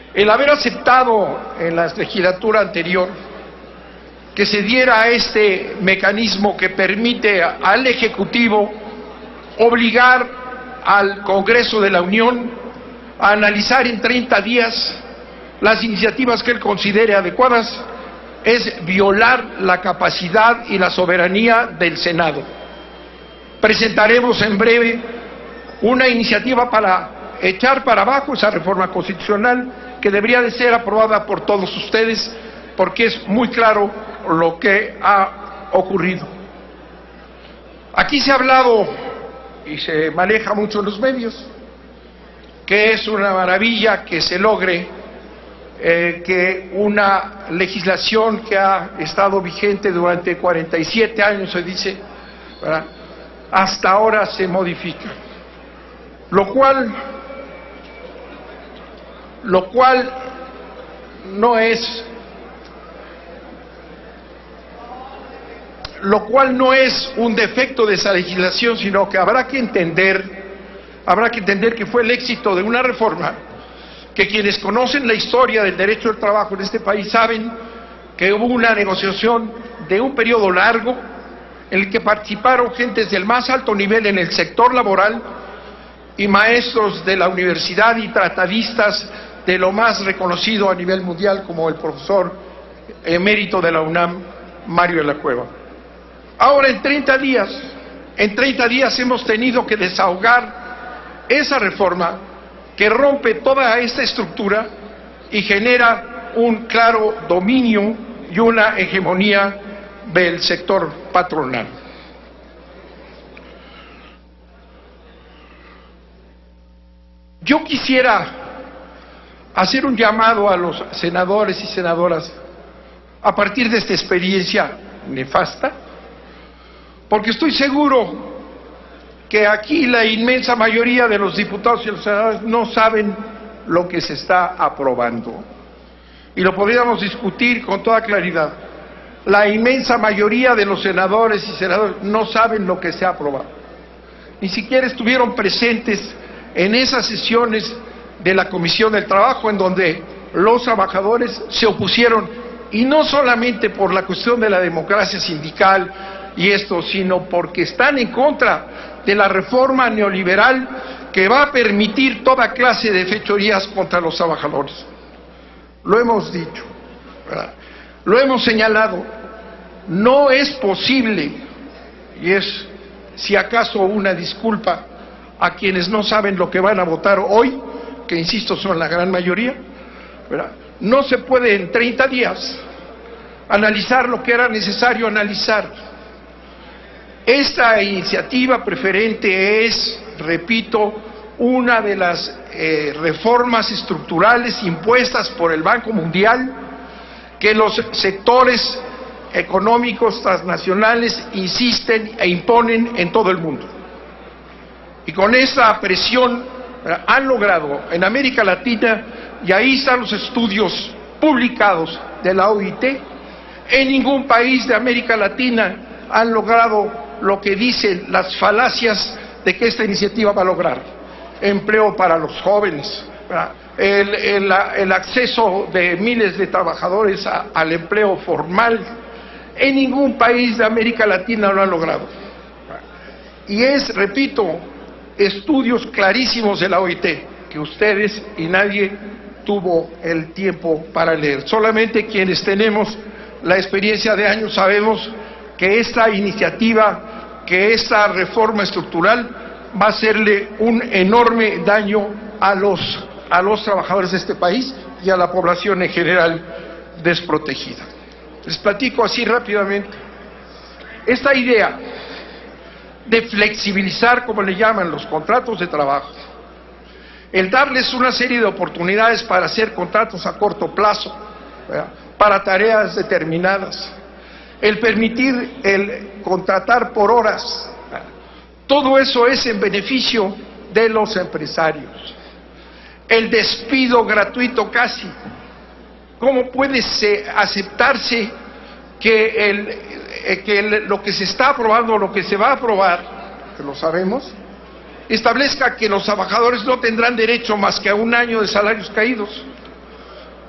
el haber aceptado en la legislatura anterior que se diera este mecanismo que permite al Ejecutivo obligar al Congreso de la Unión a analizar en treinta días las iniciativas que él considere adecuadas, es violar la capacidad y la soberanía del Senado. Presentaremos en breve una iniciativa para echar para abajo esa reforma constitucional que debería de ser aprobada por todos ustedes, porque es muy claro lo que ha ocurrido. Aquí se ha hablado y se maneja mucho en los medios que es una maravilla que se logre eh, que una legislación que ha estado vigente durante cuarenta y siete años, se dice, ¿verdad?, hasta ahora se modifica, lo cual lo cual no es lo cual no es un defecto de esa legislación, sino que habrá que entender habrá que entender que fue el éxito de una reforma que quienes conocen la historia del derecho del trabajo en este país saben que hubo una negociación de un periodo largo en el que participaron gentes del más alto nivel en el sector laboral y maestros de la universidad y tratadistas de lo más reconocido a nivel mundial, como el profesor emérito de la UNAM, Mario de la Cueva. Ahora, en treinta días, en treinta días hemos tenido que desahogar esa reforma que rompe toda esta estructura y genera un claro dominio y una hegemonía del sector patronal. Yo quisiera hacer un llamado a los senadores y senadoras a partir de esta experiencia nefasta, porque estoy seguro que aquí la inmensa mayoría de los diputados y los senadores no saben lo que se está aprobando, y lo podríamos discutir con toda claridad. La inmensa mayoría de los senadores y senadoras no saben lo que se ha aprobado, ni siquiera estuvieron presentes en esas sesiones de la Comisión del Trabajo en donde los trabajadores se opusieron, y no solamente por la cuestión de la democracia sindical y esto, sino porque están en contra de la reforma neoliberal que va a permitir toda clase de fechorías contra los trabajadores. Lo hemos dicho, ¿verdad?, lo hemos señalado. No es posible, y es si acaso una disculpa a quienes no saben lo que van a votar hoy, que insisto son la gran mayoría, ¿verdad?, no se puede en treinta días analizar lo que era necesario analizar. Esta iniciativa preferente es, repito, una de las eh, reformas estructurales impuestas por el Banco Mundial que los sectores económicos transnacionales insisten e imponen en todo el mundo. Y con esa presión ¿verdad?, han logrado en América Latina, y ahí están los estudios publicados de la O I T, en ningún país de América Latina han logrado lo que dicen las falacias de que esta iniciativa va a lograr: empleo para los jóvenes, el, el, el acceso de miles de trabajadores a, al empleo formal. En ningún país de América Latina lo han logrado. Y es, repito, estudios clarísimos de la O I T que ustedes y nadie tuvo el tiempo para leer. Solamente quienes tenemos la experiencia de años sabemos que esta iniciativa, que esta reforma estructural va a hacerle un enorme daño a los, a los trabajadores de este país y a la población en general desprotegida. Les platico así rápidamente. Esta idea de flexibilizar, como le llaman, los contratos de trabajo, el darles una serie de oportunidades para hacer contratos a corto plazo, ¿verdad?, para tareas determinadas, el permitir el contratar por horas, todo eso es en beneficio de los empresarios. El despido gratuito casi. ¿Cómo puede aceptarse que, el, que el, lo que se está aprobando, lo que se va a aprobar, que lo sabemos, establezca que los trabajadores no tendrán derecho más que a un año de salarios caídos?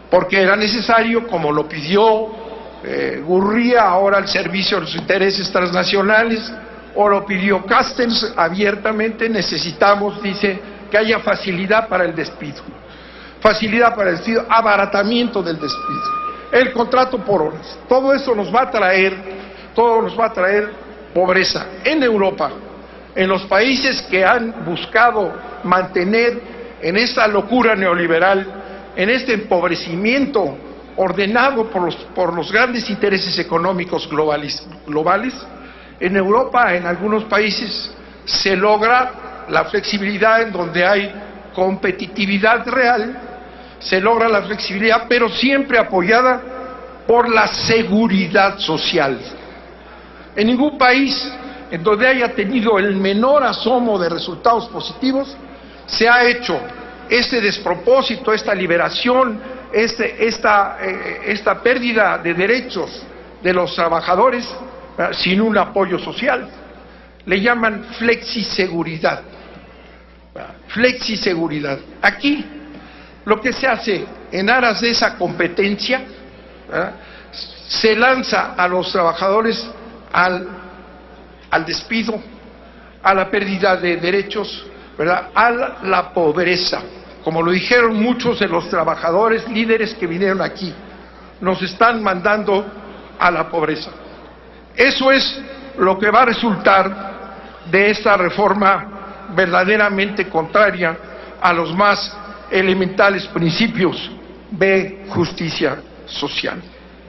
porque era necesario, como lo pidió eh, Gurría, ahora al servicio de los intereses transnacionales, o lo pidió Castells abiertamente. Necesitamos, dice, que haya facilidad para el despido, facilidad para el despido, abaratamiento del despido, el contrato por horas. Todo eso nos va a traer, todo nos va a traer pobreza en Europa, en los países que han buscado mantener en esta locura neoliberal, en este empobrecimiento ordenado por los, por los grandes intereses económicos globales, globales. En Europa, en algunos países, se logra la flexibilidad en donde hay competitividad real, se logra la flexibilidad, pero siempre apoyada por la seguridad social. En ningún país en donde haya tenido el menor asomo de resultados positivos se ha hecho este despropósito, esta liberación, este, esta, eh, esta pérdida de derechos de los trabajadores eh, sin un apoyo social. Le llaman flexiseguridad. Flexiseguridad. Aquí lo que se hace en aras de esa competencia, ¿verdad?, se lanza a los trabajadores al, al despido, a la pérdida de derechos, ¿verdad?, a la, la pobreza. Como lo dijeron muchos de los trabajadores líderes que vinieron aquí, nos están mandando a la pobreza. Eso es lo que va a resultar de esta reforma verdaderamente contraria a los más elementales principios de justicia social.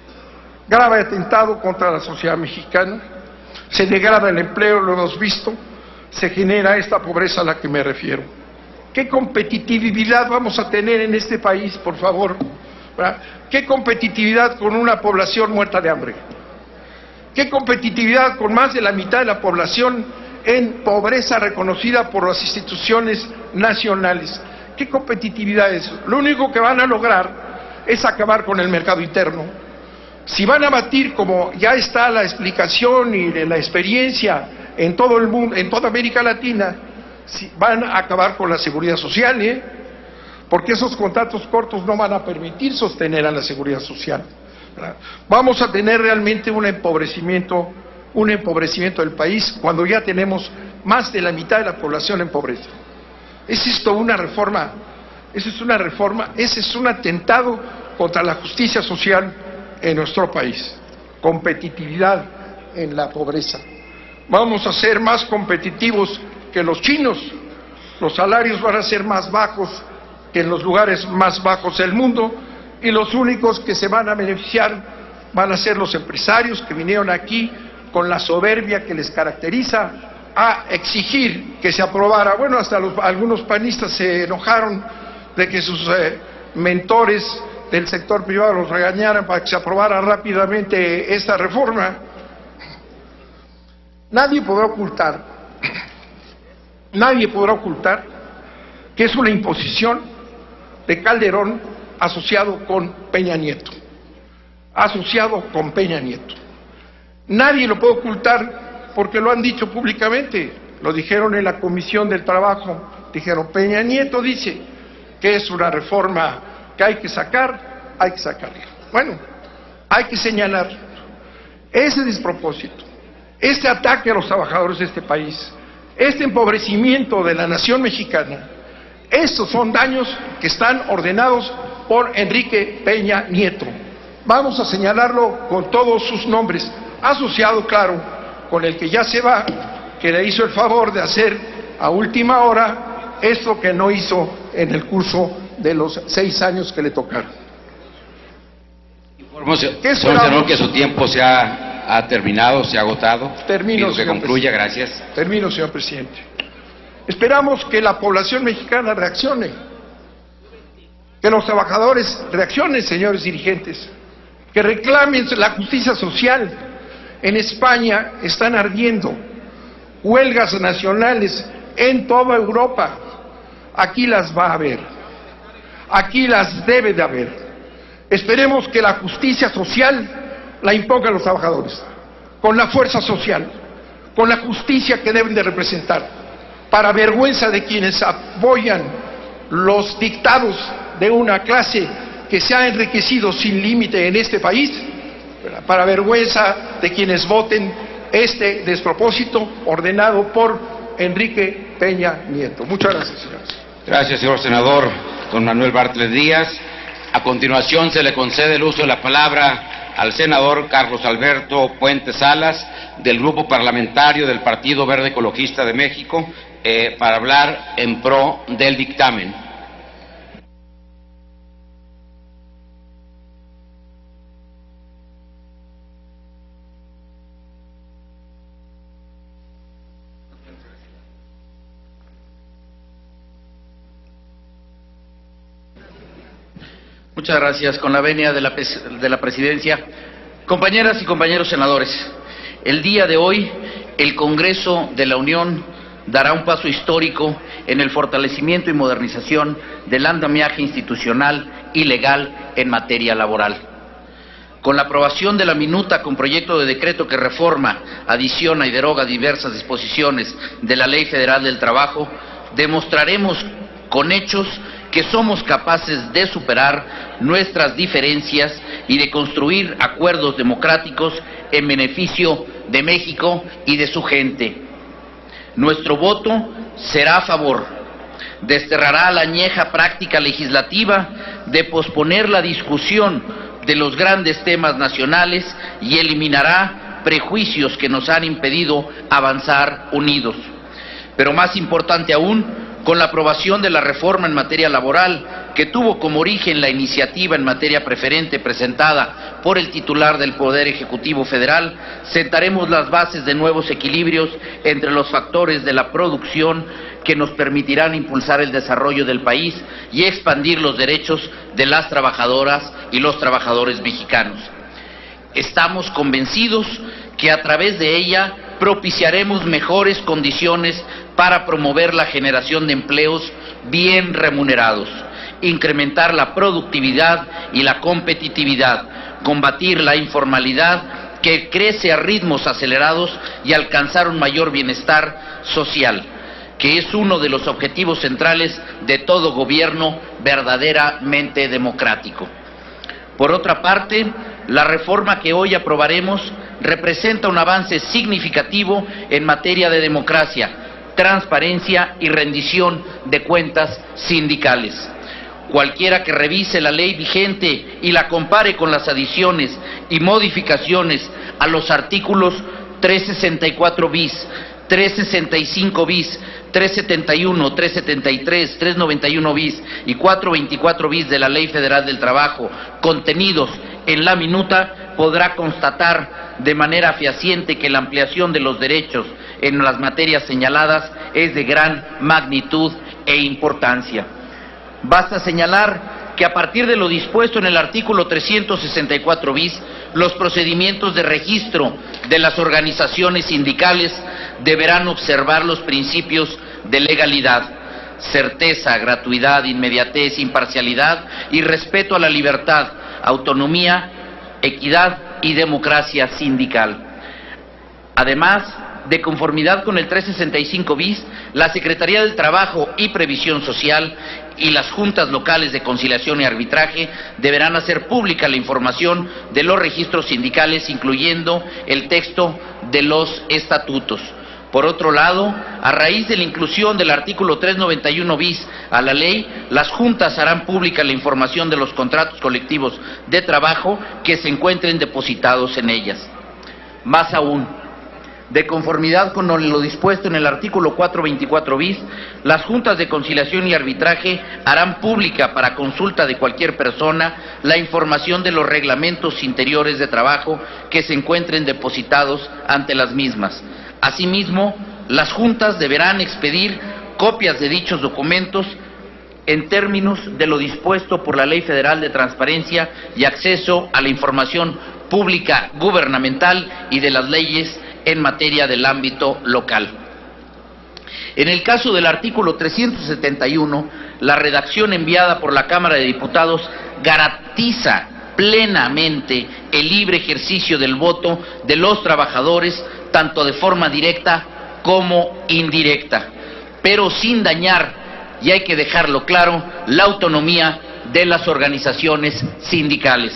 Grave atentado contra la sociedad mexicana, se degrada el empleo, lo hemos visto, se genera esta pobreza a la que me refiero. ¿Qué competitividad vamos a tener en este país, por favor? ¿Verdad? ¿Qué competitividad con una población muerta de hambre? ¿Qué competitividad con más de la mitad de la población en pobreza reconocida por las instituciones nacionales? ¿Qué competitividad es? Lo único que van a lograr es acabar con el mercado interno. Si van a batir, como ya está la explicación y de la experiencia en todo el mundo, en toda América Latina, si van a acabar con la seguridad social, ¿eh? Porque esos contratos cortos no van a permitir sostener a la seguridad social, ¿verdad? Vamos a tener realmente un empobrecimiento, un empobrecimiento del país cuando ya tenemos más de la mitad de la población en pobreza. ¿Es esto una reforma? ¿Eso es una reforma? Ese es un atentado contra la justicia social en nuestro país. Competitividad en la pobreza. Vamos a ser más competitivos que los chinos. Los salarios van a ser más bajos que en los lugares más bajos del mundo, y los únicos que se van a beneficiar van a ser los empresarios que vinieron aquí con la soberbia que les caracteriza a exigir que se aprobara. Bueno, hasta los, algunos panistas se enojaron de que sus eh, mentores del sector privado los regañaran para que se aprobara rápidamente esta reforma. Nadie podrá ocultar, nadie podrá ocultar que es una imposición de Calderón asociado con Peña Nieto, asociado con Peña Nieto. Nadie lo puede ocultar porque lo han dicho públicamente, lo dijeron en la Comisión del Trabajo, dijeron: Peña Nieto dice que es una reforma que hay que sacar, hay que sacarla. Bueno, hay que señalar ese despropósito, este ataque a los trabajadores de este país, este empobrecimiento de la nación mexicana. Estos son daños que están ordenados por Enrique Peña Nieto. Vamos a señalarlo con todos sus nombres, asociado, claro, con el que ya se va, que le hizo el favor de hacer a última hora esto que no hizo en el curso de los seis años que le tocaron. Informo, señor senador, que su tiempo se ha, ha terminado, se ha agotado. Termino, Pido que concluya, gracias. Termino, señor presidente. Esperamos que la población mexicana reaccione, que los trabajadores reaccionen, señores dirigentes, que reclamen la justicia social. En España están ardiendo huelgas nacionales en toda Europa. Aquí las va a haber, aquí las debe de haber. Esperemos que la justicia social la impongan los trabajadores, con la fuerza social, con la justicia que deben de representar, para vergüenza de quienes apoyan los dictados de una clase que se ha enriquecido sin límite en este país, ¿verdad?, para vergüenza de quienes voten este despropósito ordenado por Enrique Peña Nieto. Muchas gracias, señores. Gracias, señor senador don Manuel Bartlett Díaz. A continuación se le concede el uso de la palabra al senador Carlos Alberto Puente Salas, del Grupo Parlamentario del Partido Verde Ecologista de México, eh, para hablar en pro del dictamen. Muchas gracias. Con la venia de la, de la Presidencia, compañeras y compañeros senadores, el día de hoy el Congreso de la Unión dará un paso histórico en el fortalecimiento y modernización del andamiaje institucional y legal en materia laboral. Con la aprobación de la minuta con proyecto de decreto que reforma, adiciona y deroga diversas disposiciones de la Ley Federal del Trabajo, demostraremos con hechos que somos capaces de superar nuestras diferencias y de construir acuerdos democráticos en beneficio de México y de su gente. Nuestro voto será a favor. Desterrará la añeja práctica legislativa de posponer la discusión de los grandes temas nacionales y eliminará prejuicios que nos han impedido avanzar unidos. Pero más importante aún, con la aprobación de la reforma en materia laboral, que tuvo como origen la iniciativa en materia preferente presentada por el titular del Poder Ejecutivo Federal, sentaremos las bases de nuevos equilibrios entre los factores de la producción que nos permitirán impulsar el desarrollo del país y expandir los derechos de las trabajadoras y los trabajadores mexicanos. Estamos convencidos que a través de ella propiciaremos mejores condiciones para promover la generación de empleos bien remunerados, incrementar la productividad y la competitividad, combatir la informalidad que crece a ritmos acelerados y alcanzar un mayor bienestar social, que es uno de los objetivos centrales de todo gobierno verdaderamente democrático. Por otra parte, la reforma que hoy aprobaremos representa un avance significativo en materia de democracia, transparencia y rendición de cuentas sindicales. Cualquiera que revise la ley vigente y la compare con las adiciones y modificaciones a los artículos trescientos sesenta y cuatro bis, trescientos sesenta y cinco bis, trescientos setenta y uno, trescientos setenta y tres, trescientos noventa y uno bis y cuatrocientos veinticuatro bis de la Ley Federal del Trabajo, contenidos en la minuta, podrá constatar de manera fehaciente que la ampliación de los derechos en las materias señaladas es de gran magnitud e importancia. Basta señalar que a partir de lo dispuesto en el artículo trescientos sesenta y cuatro bis, los procedimientos de registro de las organizaciones sindicales deberán observar los principios de legalidad, certeza, gratuidad, inmediatez, imparcialidad y respeto a la libertad, autonomía, equidad y democracia sindical. Además, de conformidad con el trescientos sesenta y cinco bis, la Secretaría del Trabajo y Previsión Social y las juntas locales de conciliación y arbitraje deberán hacer pública la información de los registros sindicales, incluyendo el texto de los estatutos. Por otro lado, a raíz de la inclusión del artículo trescientos noventa y uno bis a la ley, las juntas harán pública la información de los contratos colectivos de trabajo que se encuentren depositados en ellas. Más aún, de conformidad con lo dispuesto en el artículo cuatrocientos veinticuatro bis, las juntas de conciliación y arbitraje harán pública para consulta de cualquier persona la información de los reglamentos interiores de trabajo que se encuentren depositados ante las mismas. Asimismo, las juntas deberán expedir copias de dichos documentos en términos de lo dispuesto por la Ley Federal de Transparencia y Acceso a la Información Pública Gubernamental y de las leyes en materia del ámbito local. En el caso del artículo trescientos setenta y uno, la redacción enviada por la Cámara de Diputados garantiza plenamente el libre ejercicio del voto de los trabajadores, tanto de forma directa como indirecta, pero sin dañar, y hay que dejarlo claro, la autonomía de las organizaciones sindicales.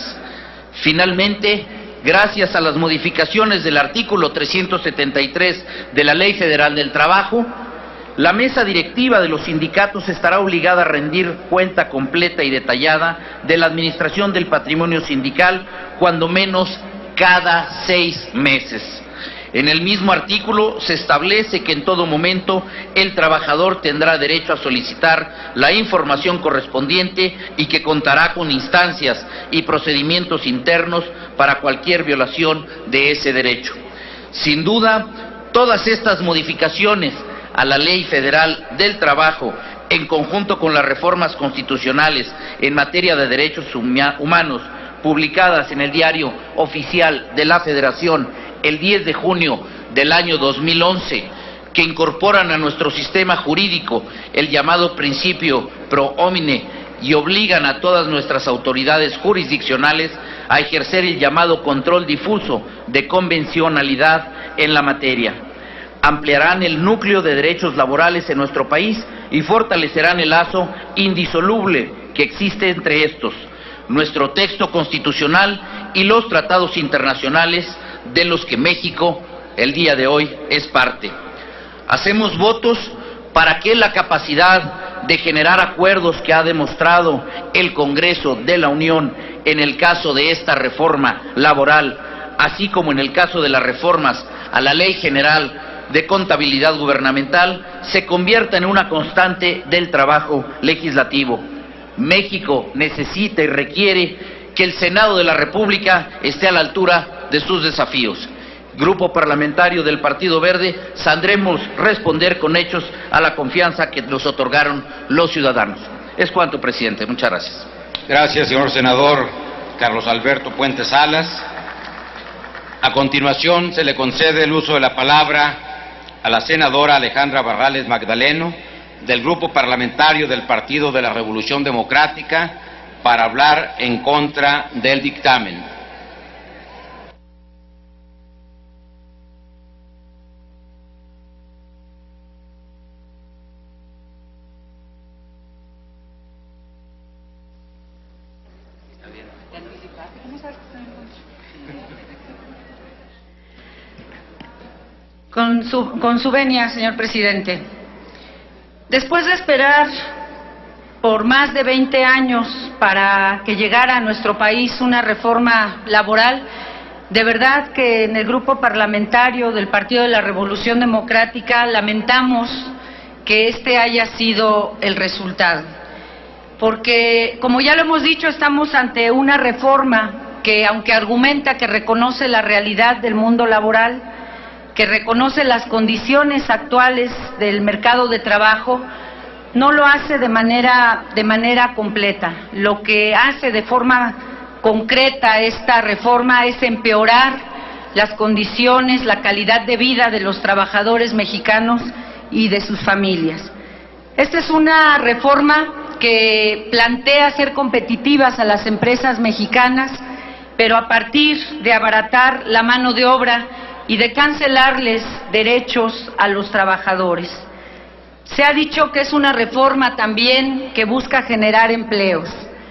Finalmente, gracias a las modificaciones del artículo trescientos setenta y tres de la Ley Federal del Trabajo, la mesa directiva de los sindicatos estará obligada a rendir cuenta completa y detallada de la administración del patrimonio sindical, cuando menos cada seis meses. En el mismo artículo se establece que en todo momento el trabajador tendrá derecho a solicitar la información correspondiente y que contará con instancias y procedimientos internos para cualquier violación de ese derecho. Sin duda, todas estas modificaciones a la Ley Federal del Trabajo, en conjunto con las reformas constitucionales en materia de derechos humanos, publicadas en el Diario Oficial de la Federación el diez de junio del año dos mil once, que incorporan a nuestro sistema jurídico el llamado principio pro homine y obligan a todas nuestras autoridades jurisdiccionales a ejercer el llamado control difuso de convencionalidad en la materia. Ampliarán el núcleo de derechos laborales en nuestro país y fortalecerán el lazo indisoluble que existe entre estos, nuestro texto constitucional y los tratados internacionales de los que México el día de hoy es parte. Hacemos votos para que la capacidad de generar acuerdos que ha demostrado el Congreso de la Unión en el caso de esta reforma laboral, así como en el caso de las reformas a la Ley General de Contabilidad Gubernamental, se convierta en una constante del trabajo legislativo. México necesita y requiere que el Senado de la República esté a la altura de sus desafíos. Grupo Parlamentario del Partido Verde, saldremos responder con hechos a la confianza que nos otorgaron los ciudadanos. Es cuanto, presidente. Muchas gracias. Gracias, señor senador Carlos Alberto Puente Salas. A continuación, se le concede el uso de la palabra a la senadora Alejandra Barrales Magdaleno, del Grupo Parlamentario del Partido de la Revolución Democrática, para hablar en contra del dictamen. Con su, con su venia, señor presidente. Después de esperar por más de veinte años para que llegara a nuestro país una reforma laboral, de verdad que en el Grupo Parlamentario del Partido de la Revolución Democrática lamentamos que este haya sido el resultado. Porque, como ya lo hemos dicho, estamos ante una reforma que, aunque argumenta que reconoce la realidad del mundo laboral, que reconoce las condiciones actuales del mercado de trabajo, no lo hace de manera, de manera completa. Lo que hace de forma concreta esta reforma es empeorar las condiciones, la calidad de vida de los trabajadores mexicanos y de sus familias. Esta es una reforma que plantea ser competitivas a las empresas mexicanas, pero a partir de abaratar la mano de obra y de cancelarles derechos a los trabajadores. Se ha dicho que es una reforma también que busca generar empleos,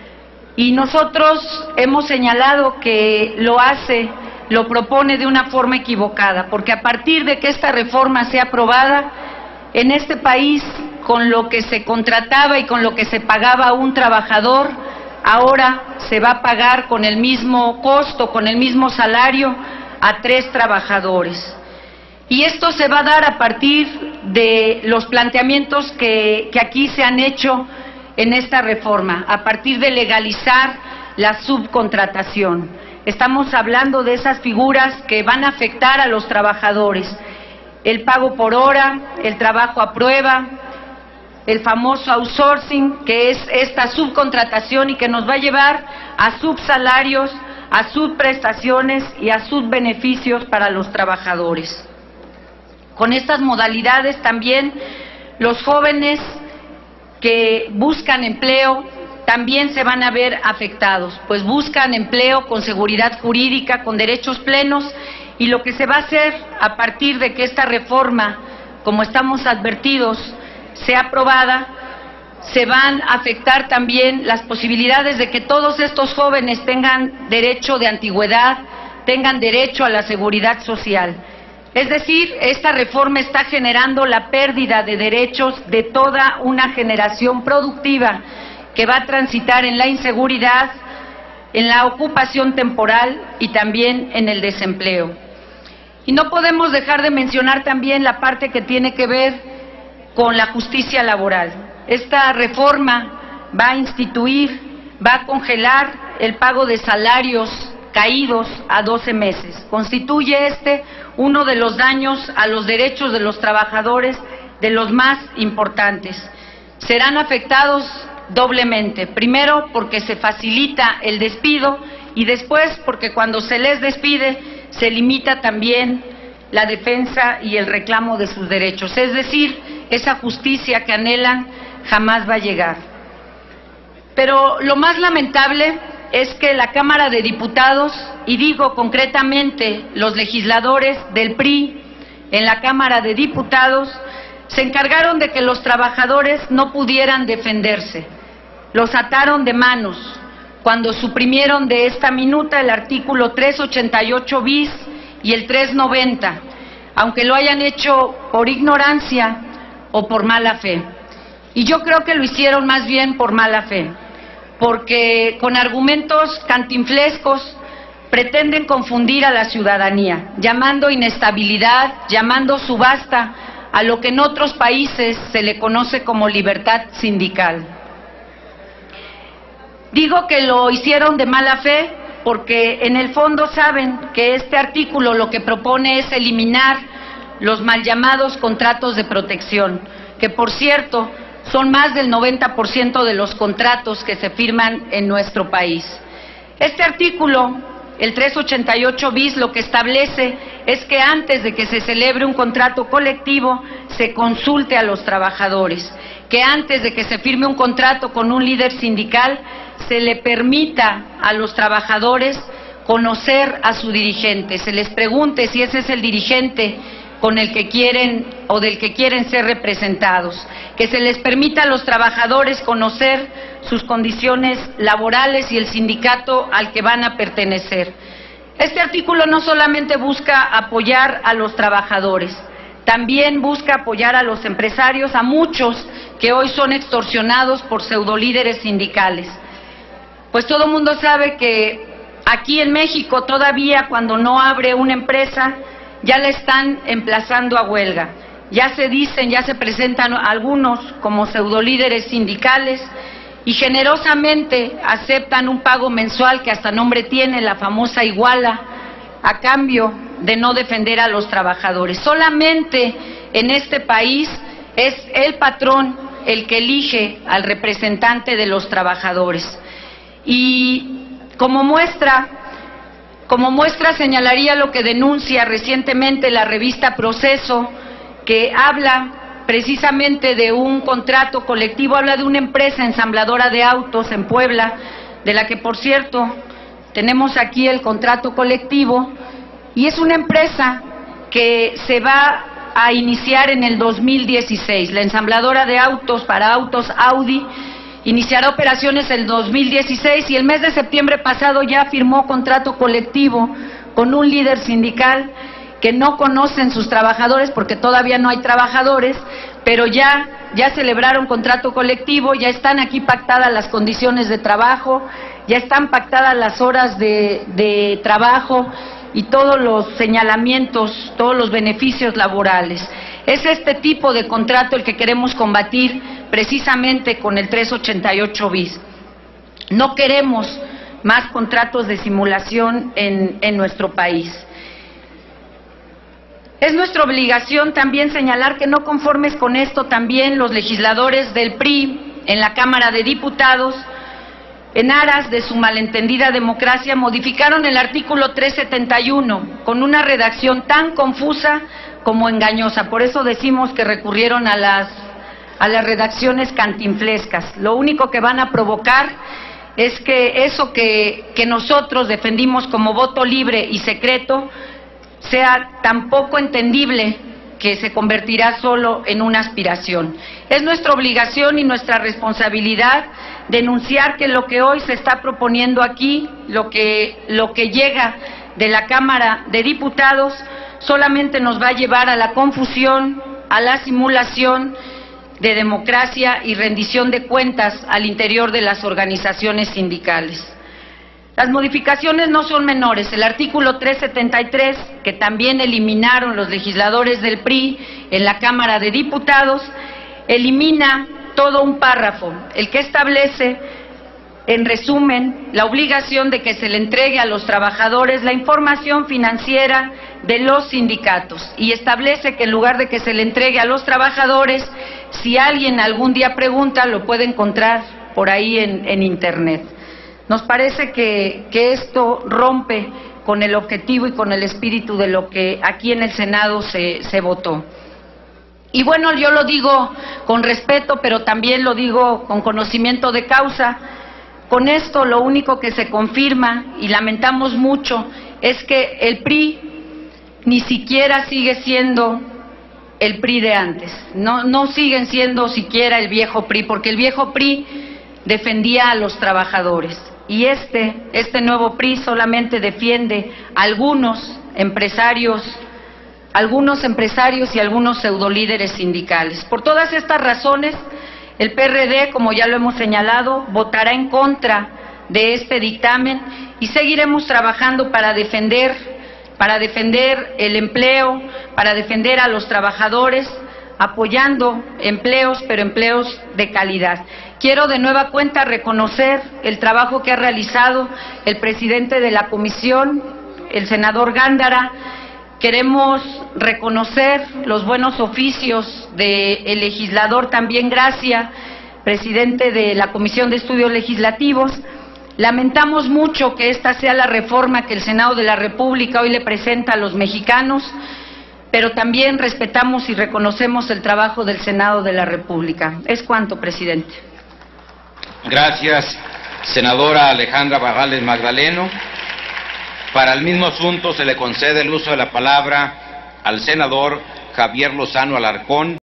y nosotros hemos señalado que lo hace, lo propone de una forma equivocada, porque a partir de que esta reforma sea aprobada, en este país, con lo que se contrataba y con lo que se pagaba a un trabajador, ahora se va a pagar con el mismo costo, con el mismo salario, a tres trabajadores. Y esto se va a dar a partir de los planteamientos que, que aquí se han hecho en esta reforma, a partir de legalizar la subcontratación. Estamos hablando de esas figuras que van a afectar a los trabajadores: el pago por hora, el trabajo a prueba, el famoso outsourcing, que es esta subcontratación y que nos va a llevar a subsalarios, a subprestaciones y a subbeneficios para los trabajadores. Con estas modalidades también los jóvenes que buscan empleo también se van a ver afectados, pues buscan empleo con seguridad jurídica, con derechos plenos, y lo que se va a hacer a partir de que esta reforma, como estamos advertidos, sea aprobada, se van a afectar también las posibilidades de que todos estos jóvenes tengan derecho de antigüedad, tengan derecho a la seguridad social. Es decir, esta reforma está generando la pérdida de derechos de toda una generación productiva que va a transitar en la inseguridad, en la ocupación temporal y también en el desempleo. Y no podemos dejar de mencionar también la parte que tiene que ver con la justicia laboral. Esta reforma va a instituir, va a congelar el pago de salarios caídos a doce meses. Constituye este uno de los daños a los derechos de los trabajadores de los más importantes. Serán afectados doblemente. Primero, porque se facilita el despido y después porque cuando se les despide se limita también la defensa y el reclamo de sus derechos. Es decir, esa justicia que anhelan jamás va a llegar. Pero lo más lamentable es que la Cámara de Diputados, y digo concretamente los legisladores del P R I en la Cámara de Diputados, se encargaron de que los trabajadores no pudieran defenderse. Los ataron de manos cuando suprimieron de esta minuta el artículo trescientos ochenta y ocho bis y el trescientos noventa, aunque lo hayan hecho por ignorancia o por mala fe. Y yo creo que lo hicieron más bien por mala fe, porque con argumentos cantinflescos pretenden confundir a la ciudadanía, llamando inestabilidad, llamando subasta a lo que en otros países se le conoce como libertad sindical. Digo que lo hicieron de mala fe porque en el fondo saben que este artículo lo que propone es eliminar los mal llamados contratos de protección, que por cierto son más del noventa por ciento de los contratos que se firman en nuestro país. Este artículo, el trescientos ochenta y ocho bis, lo que establece es que antes de que se celebre un contrato colectivo se consulte a los trabajadores, que antes de que se firme un contrato con un líder sindical se le permita a los trabajadores conocer a su dirigente, se les pregunte si ese es el dirigente con el que quieren o del que quieren ser representados, que se les permita a los trabajadores conocer sus condiciones laborales y el sindicato al que van a pertenecer. Este artículo no solamente busca apoyar a los trabajadores, también busca apoyar a los empresarios, a muchos que hoy son extorsionados por pseudolíderes sindicales. Pues todo el mundo sabe que aquí en México todavía cuando no abre una empresa ya la están emplazando a huelga. Ya se dicen, ya se presentan algunos como pseudolíderes sindicales y generosamente aceptan un pago mensual que hasta nombre tiene, la famosa iguala, a cambio de no defender a los trabajadores. Solamente en este país es el patrón el que elige al representante de los trabajadores. Y como muestra, como muestra señalaría lo que denuncia recientemente la revista Proceso, que habla precisamente de un contrato colectivo, habla de una empresa ensambladora de autos en Puebla, de la que por cierto tenemos aquí el contrato colectivo, y es una empresa que se va a iniciar en el dos mil dieciséis, la ensambladora de autos para autos Audi iniciará operaciones el dos mil dieciséis y el mes de septiembre pasado ya firmó contrato colectivo con un líder sindical que no conocen sus trabajadores porque todavía no hay trabajadores, pero ya, ya celebraron contrato colectivo, ya están aquí pactadas las condiciones de trabajo, ya están pactadas las horas de, de trabajo y todos los señalamientos, todos los beneficios laborales. Es este tipo de contrato el que queremos combatir precisamente con el trescientos ochenta y ocho bis. No queremos más contratos de simulación en, en nuestro país. Es nuestra obligación también señalar que no conformes con esto, también los legisladores del P R I en la Cámara de Diputados, en aras de su malentendida democracia, modificaron el artículo trescientos setenta y uno con una redacción tan confusa como engañosa. Por eso decimos que recurrieron a las, a las redacciones cantinflescas. Lo único que van a provocar es que eso que, que nosotros defendimos como voto libre y secreto sea tan poco entendible que se convertirá solo en una aspiración. Es nuestra obligación y nuestra responsabilidad denunciar que lo que hoy se está proponiendo aquí, lo que, lo que llega de la Cámara de Diputados, solamente nos va a llevar a la confusión, a la simulación de democracia y rendición de cuentas al interior de las organizaciones sindicales. Las modificaciones no son menores. El artículo trescientos setenta y tres, que también eliminaron los legisladores del P R I en la Cámara de Diputados, elimina todo un párrafo, el que establece, en resumen, la obligación de que se le entregue a los trabajadores la información financiera de los sindicatos, y establece que en lugar de que se le entregue a los trabajadores, si alguien algún día pregunta, lo puede encontrar por ahí en, en Internet. Nos parece que, que esto rompe con el objetivo y con el espíritu de lo que aquí en el Senado se, se votó. Y bueno, yo lo digo con respeto, pero también lo digo con conocimiento de causa. Con esto lo único que se confirma, y lamentamos mucho, es que el P R I ni siquiera sigue siendo el P R I de antes. No, no siguen siendo siquiera el viejo P R I, porque el viejo P R I defendía a los trabajadores. Y este, este nuevo P R I solamente defiende a algunos empresarios, algunos empresarios y algunos pseudolíderes sindicales. Por todas estas razones, el P R D, como ya lo hemos señalado, votará en contra de este dictamen y seguiremos trabajando para defender, para defender el empleo, para defender a los trabajadores, apoyando empleos, pero empleos de calidad. Quiero de nueva cuenta reconocer el trabajo que ha realizado el presidente de la comisión, el senador Gándara. Queremos reconocer los buenos oficios del legislador también Gracia, presidente de la Comisión de Estudios Legislativos. Lamentamos mucho que esta sea la reforma que el Senado de la República hoy le presenta a los mexicanos, pero también respetamos y reconocemos el trabajo del Senado de la República. Es cuanto, presidente. Gracias, senadora Alejandra Barrales Magdaleno. Para el mismo asunto se le concede el uso de la palabra al senador Javier Lozano Alarcón.